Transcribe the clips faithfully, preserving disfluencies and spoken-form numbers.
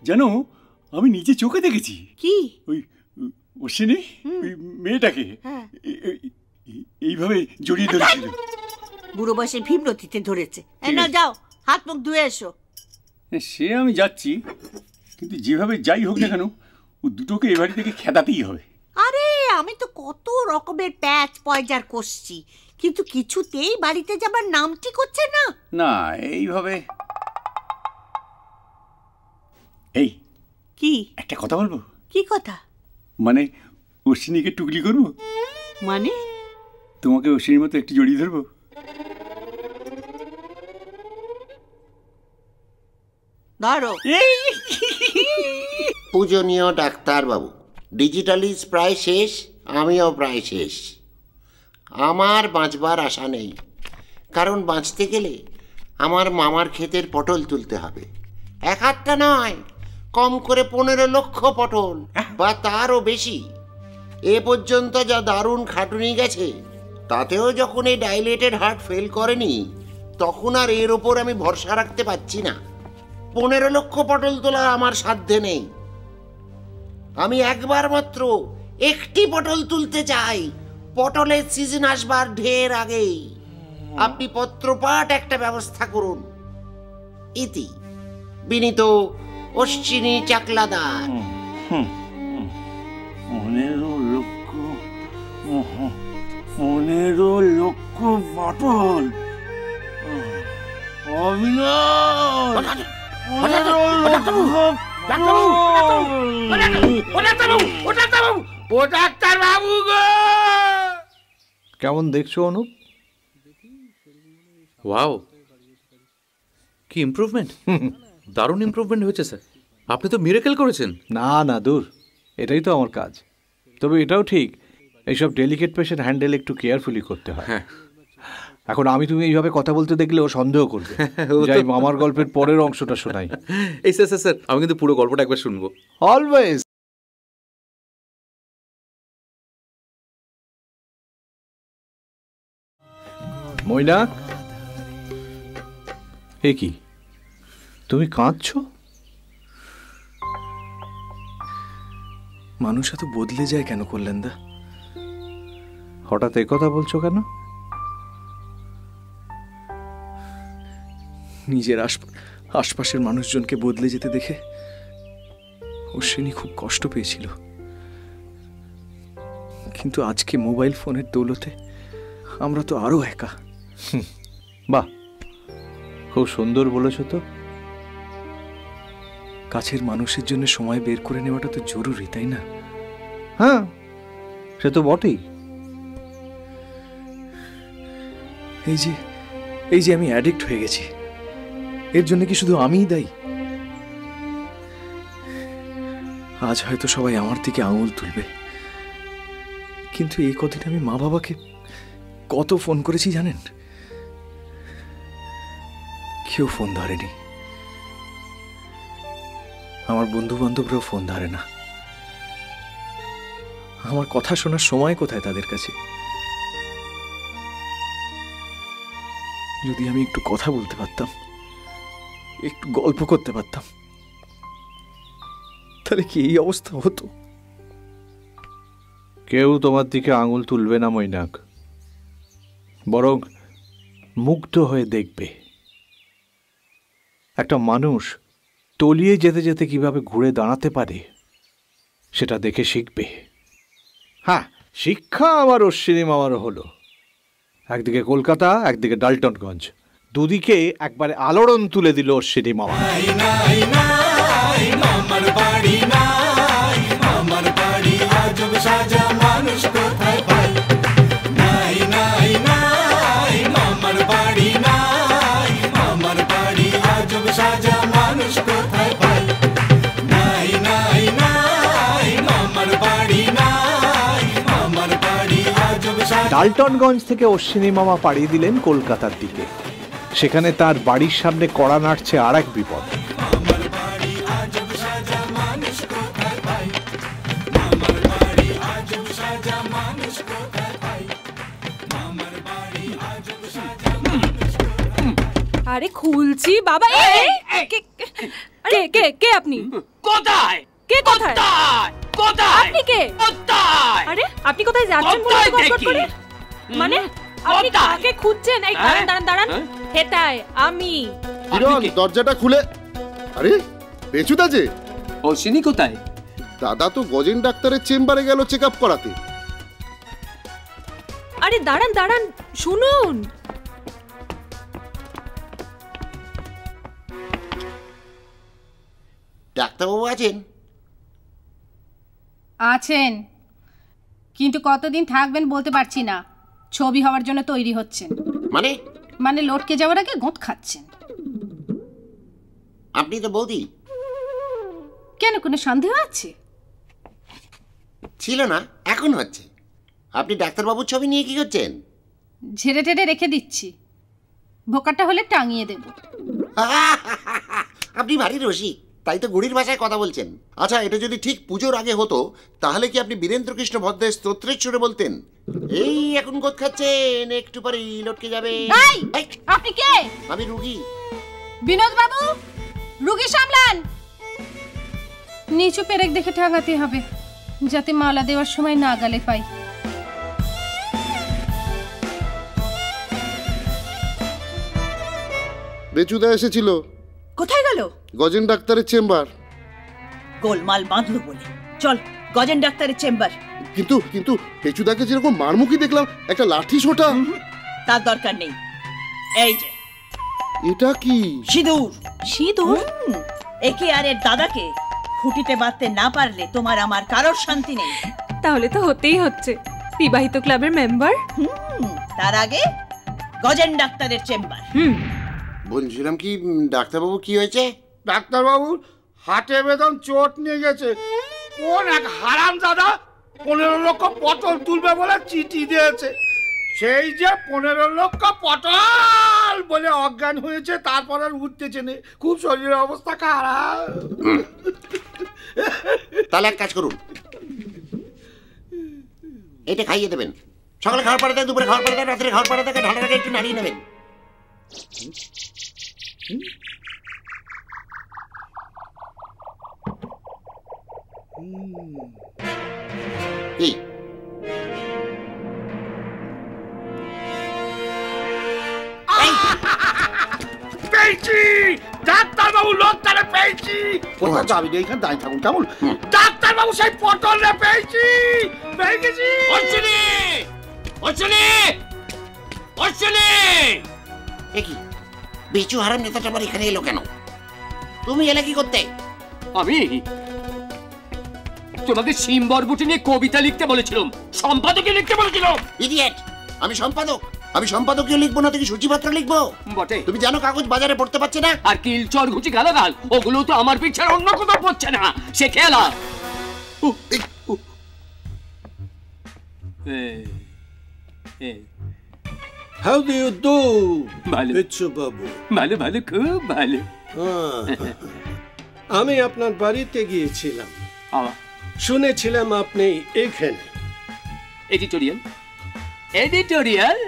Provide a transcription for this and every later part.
জানো আমি নিজে চোখে দেখেছি। কি? ওই অশ্বিনী ওই মেয়েটাকে এইভাবে জড়িয়ে ধরেছিল। বুড়ো বয়সে ভীমরতিতে ধরেছে। না যাও হাত মুখ ধুয়ে এসো। সে আমি যাচ্ছি, কিন্তু যেভাবে যাই হোক না কেন ও দুটোকে এ বাড়ি থেকে খেদাতেই হবে। আরে আমি তো কত রকমের প্যাচ পয়জার করছি, কিন্তু কিছুতেই বাড়িতে যাবার নামটি করছে না। না এইভাবে। এই কি? একটা কথা বলবো। কি কথা? মানে অশ্বিনীকে টুকলি করবো। মানে? তোমাকে অশ্বিনীর মতো একটু জড়িয়ে ধরবো। ধরো। পূজনীয় ডাক্তারবাবু, ডিজিটালিজ প্রায় শেষ, আমিও প্রায় শেষ। আমার বাঁচবার আশা নেই, কারণ বাঁচতে গেলে আমার মামার ক্ষেতের পটল তুলতে হবে। এক হাতটা নয়, কম করে পনেরো লক্ষ পটল বা তারও বেশি। এ পর্যন্ত যা দারুণ খাটুনি গেছে, তাতেও যখন এই ডাইলেটেড হার্ট ফেল করেনি, তখন আর এর ওপর আমি ভরসা রাখতে পারছি না। পনেরো লক্ষ পটল তোলা আমার সাধ্যে নেই। আমি একবার মাত্র একটি পটল তুলতে চাই, পটলের সিজন আসবার ঢের আগেই। আপনি পত্রপাঠ একটা ব্যবস্থা করুন। ইতি বিনীত অশ্বিনী চাকলাদার। পনেরো লক্ষ পনেরো লক্ষ পটল কেমন দেখছো অনুপ? ওয়াও, কি ইমপ্রুভমেন্ট! দারুণ ইমপ্রুভমেন্ট হয়েছে স্যার। আপনি তো মিরাকেল করেছেন। না না দূর, এটাই তো আমার কাজ। তবে এটাও ঠিক, এইসব ডেলিকেট পেশেন্ট হ্যান্ডেল একটু কেয়ারফুলি করতে হয়। হ্যাঁ। এখন আমি তুমি এইভাবে কথা বলতে দেখলে ও সন্দেহ করবে। যাই মামার গল্পের পরের অংশটা শোনাই। এই স্যার স্যার স্যার আমি কিন্তু পুরো গল্পটা একবার শুনবো। অলওয়েজ। মৈনাক, এ কি তুমি কাঁদছো? মানুষ এত বদলে যায় কেন করলেন দা? হঠাৎ এ কথা বলছো কেন? নিজের আশপাশের মানুষজনকে বদলে যেতে দেখে অশ্বিনী খুব কষ্ট পেয়েছিল, কিন্তু আজকে মোবাইল ফোনের দৌলতে আমরা তো আরো একা। বাহ, খুব সুন্দর বলেছো তো। কাছের মানুষের জন্য সময় বের করে নেওয়াটা তো জরুরি, তাই না? হ্যাঁ, সে তো বটেই। এই যে এই যে আমি অ্যাডিক্ট হয়ে গেছি, এর জন্য কি শুধু আমিই দায়ী? আজ হয়তো সবাই আমার দিকে আঙুল তুলবে, কিন্তু এই কদিন আমি মা বাবাকে কত ফোন করেছি জানেন? কেউ ফোন ধরেনি। আমার বন্ধু বান্ধবরাও ফোন ধরে না। আমার কথা শোনার সময় কোথায় তাদের কাছে? যদি আমি একটু কথা বলতে পারতাম, একটু গল্প করতে পারতাম, তাহলে কি এই অবস্থা হতো? কেউ তোমার দিকে আঙুল তুলবে না মৈনাক, বরং মুগ্ধ হয়ে দেখবে। একটা মানুষ তলিয়ে যেতে যেতে কিভাবে ঘুরে দাঁড়াতে পারে সেটা দেখে শিখবে। হ্যাঁ, শিক্ষা আমার অশ্বিনী মামারও হলো। একদিকে কলকাতা, একদিকে ডাল্টনগঞ্জ, দুদিকে একবারে আলোড়ন তুলে দিল অশ্বিনী মামা। ডাল্টনগঞ্জ থেকে অশ্বিনী মামা পাড়িয়ে দিলেন কলকাতার দিকে। সেখানে তার বাড়ির সামনে কড়া নাড়ছে আর এক বিপদ। আরে খুলছি বাবা। কে কে কে আপনি? কোথায়? কে কোথায়? কোথায়? আপনি কে? কোথায়? আরে আপনি কোথায় যাচ্ছেন বলুন তো গটগট করে? মানে আপনি কাকে খুঁজছেন? এই দাঁড়ান দাঁড়ান দাঁড়ান। হেতায় আমি। কিরণ দরজাটা খুলে। আরে বেচুদা যে। অশ্বিনী কোথায়? দাদা তো গজেন ডাক্তারের চেম্বারে গেল চেক আপ করাতে। আরে দাঁড়ান দাঁড়ান শুনুন। ডাক্তারবাবু আছেন? আছেন, কিন্তু কতদিন থাকবেন বলতে পারছি না। ছবি হওয়ার জন্য তৈরি হচ্ছেন। মানে? মানে লটকে যাওয়ার আগে গোঁত খাচ্ছেন। আপনি তো বৌদি। কেন, কোনো সন্দেহ আছে? ছিল না, এখন হচ্ছে। আপনি ডাক্তারবাবুর ছবি নিয়ে কি করছেন? ঝেড়ে টেড়ে রেখে দিচ্ছি, ভোকারটা হলে টাঙিয়ে দেব। আপনি ভারী রসিক, তাই তো গুড়ির ভাষায় কথা বলছেন। আচ্ছা, এটা যদি ঠিক পুজোর আগে হতো তাহলে কি আপনি বীরেন্দ্র কৃষ্ণ ভদ্রের স্তোত্রের সুরে বলতেন, এই এখন গোদ খাচ্ছেন, একটু পরে লটকে যাবে? আপনি কে? আমি রুগী। বিনোদ বাবু, রুগী সামলান। নিচু পেরেক দেখে টাঙাতে হবে, যাতে মালা দেওয়ার সময় না গালে পাই। বেচুদা এসেছিল। কোথায় গেল? গজেন ডাক্তারের চেম্বার। গোলমাল বাঁধলো বলে। চল গজেন ডাক্তারের চেম্বার। কিন্তু কিন্তু বেচুদাকে যেরকম মারমুখী দেখলাম, একটা লাঠি সোটা। তার দরকার নেই। এই যে এটা কি? সিঁদুর। সিঁদুর? একে আর এর দাদাকে খুঁটিতে বাঁধতে না পারলে তোমার আমার কারোর শান্তি নেই। তাহলে তো হতেই হচ্ছে, বিবাহিত ক্লাবের মেম্বার। তার আগে গজেন ডাক্তারের চেম্বার। বলছিলাম কি ডাক্তারবাবু, কি হয়েছে? ডাক্তারবাবু হাটে বেদম চোট নিয়ে গেছে। কোন এক হারাম দাদা পনেরো লক্ষ পটল তুলবে বলে চিঠি দিয়েছে। সেই যে পনেরো লক্ষ পটল বলে অজ্ঞান হয়েছে, তারপর আর উঠতেছে না। খুব শরীরের অবস্থা খারাপ। তাহলে এক কাজ করুন, এটা খাইয়ে দেবেন। সকালে খাওয়ার পরে দেয়, দুপুরে খাওয়ার পরে দেয়, রাত্রে খাওয়ার পরে দেয়, ঢালার আগে একটু নাড়িয়ে নেবেন। কি পেয়েছি ডাক্তারবাবু, লোকটারে পেয়েছি। কোথাও যাবি না, এখানে দাঁড়িয়ে থাকুন কেমন? ডাক্তারবাবু সেই পটল রে পেয়েছি, পেয়ে গেছি। অশ্বিনী, অশ্বিনী, অশ্বিনী। এ কি বেচু হারাম নেতাটা আমার এখানে এলো কেন? তুমি এলে কি করতে? আমি তোমাকে সিম বরবটি নিয়ে কবিতা লিখতে বলেছিলাম, সম্পাদকে লিখতে বলেছিলাম। ইডিয়েট! আমি সম্পাদক, আমি সম্পাদকীয় লিখবো না, থেকে সূচিপত্র লিখবো বটে। তুমি জানো কাগজ বাজারে পড়তে পারছে না? আর কিল চর ঘুচি গালাগাল ওগুলো তো আমার পিছনে অন্য কোথাও পড়ছে না, সে খেলা। How do you do, ভালো বেচু বাবু? ভালো ভালো, খুব ভালো। আমি আপনার বাড়িতে গিয়েছিলাম, আবার শুনেছিলাম আপনি এখানে। এডিটোরিয়াল এডিটোরিয়াল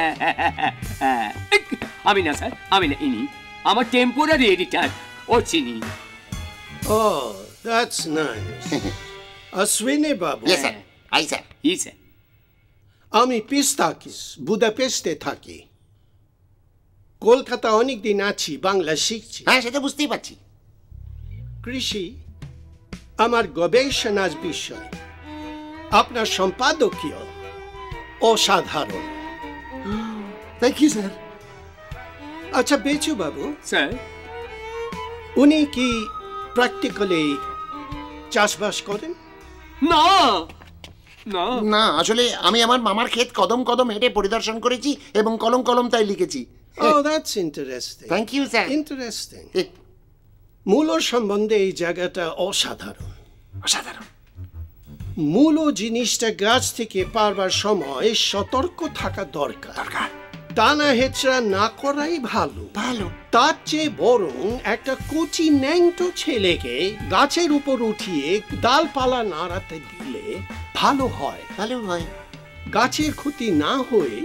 আমি না স্যার, আমি না, ইনি আমার temporary editor Ashwini. Oh, that's nice. Ashwini Babu. Yes sir, I sir. Yes sir. আমি পিস্তাকিস, বুদাপেস্টে থাকি। কলকাতা অনেক দিন আছি, বাংলা শিখছি। হ্যাঁ, সেটা বুঝতেই পারছি। কৃষি আমার গবেষণার বিষয়। আপনার সম্পাদকীয় অসাধারণ। Thank you sir. আচ্ছা বেচু বাবু, স্যার উনি কি প্র্যাকটিক্যালি চাষবাস করেন? না না না, আসলে আমি আমার মামার ক্ষেত কদম কদম হেঁটে পরিদর্শন করেছি এবং কলম কলম তাই লিখেছি। Oh, that's interesting. Thank you, sir. Interesting. মূলো সম্বন্ধে এই জায়গাটা অসাধারণ। অসাধারণ। মূলো জিনিসটা গাছ থেকে পারবার সময় সতর্ক থাকা দরকার। দরকার। টানা হেঁচড়া না করাই ভালো। ভালো। তার চেয়ে বরং একটা কচি ন্যাংটো ছেলেকে গাছের উপর উঠিয়ে ডালপালা নাড়াতে দিলে ভালো হয়। ভালো হয়। গাছের ক্ষতি না হয়ে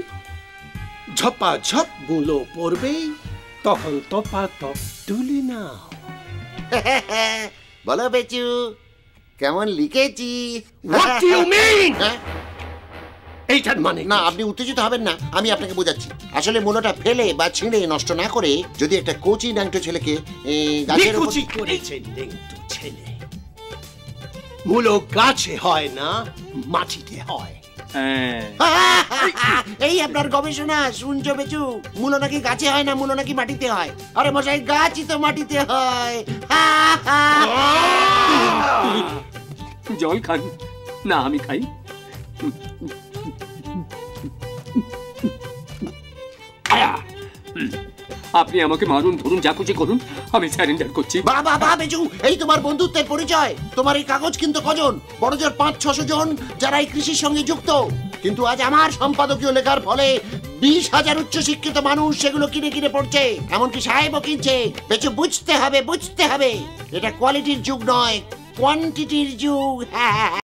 ঝপাঝপ মূলো পড়বেই, তখন তপা তপ তুলে নাও। বলো বেচু, কেমন লিখেছি? What do you mean? এইটার মানে না, আপনি উত্তেজিত হবেন না, আমি আপনাকে বোঝাচ্ছি। আসলে মূলটা ফেলে বা ছিঁড়ে নষ্ট না করে যদি একটা কোচি ন্যাংটো ছেলেকে গাছের উপর নিকুচি করেছে ন্যাংটো ছেলে। মূলো গাছে হয় না, মাটিতে হয়। এই আপনার গবেষণা শুনছো বেচু? মূলো নাকি গাছে হয় না, মূলো নাকি মাটিতে হয়। আরে মশাই, গাছই তো মাটিতে হয়। জল খান না, আমি খাই। আপনি আমাকে মারুন, ধরুন, যা খুশি করুন, আমি স্যারেন্ডার করছি। বাবা বাবা বেচু, এই তোমার বন্ধুত্বের পরিচয়। তোমার এই কাগজ কিন্তু কজন, বড় জোর পাঁচ ছশো জন যারা এই কৃষির সঙ্গে যুক্ত। কিন্তু আজ আমার সম্পাদকীয় লেখার ফলে বিশ হাজার উচ্চ শিক্ষিত মানুষ সেগুলো কিনে কিনে পড়ছে, এমনকি সাহেবও কিনছে। বেচু, বুঝতে হবে, বুঝতে হবে, এটা কোয়ালিটির যুগ নয়, কোয়ান্টিটির যুগ। হ্যাঁ।